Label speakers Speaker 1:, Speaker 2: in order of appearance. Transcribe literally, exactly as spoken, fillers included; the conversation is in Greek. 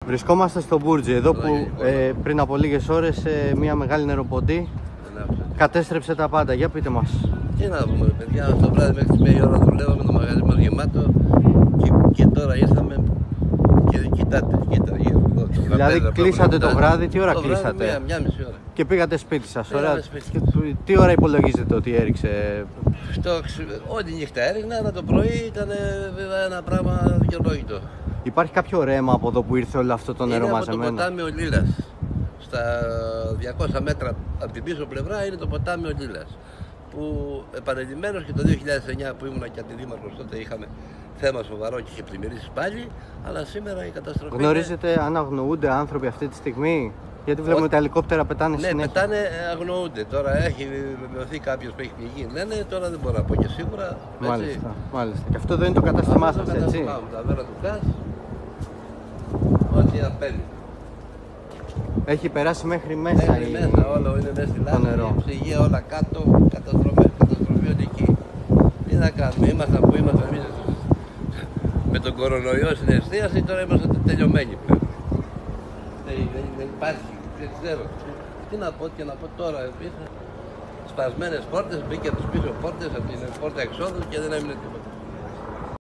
Speaker 1: Βρισκόμαστε στο Μπούρτζι, εδώ που ε, πριν από λίγες ώρες ε, μια μεγάλη νεροποντή κατέστρεψε τα πάντα. Για πείτε μας.
Speaker 2: Τι να πούμε, παιδιά, το βράδυ μέχρι τη μία ώρα δουλεύαμε, το μαγαζί μας γεμάτο και, και τώρα ήρθαμε και κοιτάτε, κοίτα, εδώ, το
Speaker 1: δηλαδή κλείσατε το βράδυ, τι ώρα
Speaker 2: το
Speaker 1: κλείσατε?
Speaker 2: Βράδυ, μία, μία μισή ώρα.
Speaker 1: Και πήγατε σπίτι σας, ωραία.
Speaker 2: Σπίτι.
Speaker 1: Και, τι ώρα υπολογίζετε ότι έριξε?
Speaker 2: Στο, ό,τι νύχτα έριχνα, αλλά το πρωί ήταν βέβαια ένα πράγμα δικαιολόγητο.
Speaker 1: Υπάρχει κάποιο ρέμα από εδώ που ήρθε όλο αυτό το νερό
Speaker 2: είναι
Speaker 1: μαζεμένο?
Speaker 2: Είναι από το ποτάμι ο Λίλας. Στα διακόσια μέτρα από την πίσω πλευρά είναι το ποτάμι ο Λίλας. Που επανειλημμένως και το δύο χιλιάδες εννιά που ήμουνα και αντιδήμαρχος, τότε είχαμε θέμα σοβαρό και είχε πλημμυρίσει πάλι, αλλά σήμερα η καταστροφή.
Speaker 1: Γνωρίζετε είναι... αν αγνοούνται άνθρωποι αυτή τη στιγμή? Γιατί βλέπουμε ότι τα ελικόπτερα πετάνε
Speaker 2: ναι,
Speaker 1: συνέχεια.
Speaker 2: Ναι, πετάνε, αγνοούνται. Τώρα έχει βεβαιωθεί κάποιος που έχει πληγεί. Λένε, τώρα δεν μπορώ να πω και σίγουρα.
Speaker 1: Μάλιστα,
Speaker 2: έτσι.
Speaker 1: μάλιστα. Και αυτό δεν είναι το κατάστημά σας, έτσι?
Speaker 2: Το τα βέρα του ΚΑΣ, ό,τι απένει.
Speaker 1: Έχει περάσει μέχρι μέσα.
Speaker 2: Μέχρι
Speaker 1: η...
Speaker 2: μέσα, όλο είναι μέσα στη λάσπη, ψυγεία όλα κάτω, καταστροφή, καταστροφή οδική. Τι να κάνουμε, ήμασταν που ήμασταν εμείς με τον κορονοϊό στην εστίαση, τώρα είμαστε τελειωμένοι πλέον. Δεν, δεν, δεν υπάρχει, δεν ξέρω. Τι να πω και να πω τώρα, επίσης, σπασμένες πόρτες, μπήκε από τις πίσω πόρτες, από την πόρτα εξόδου και δεν έμεινε τίποτα.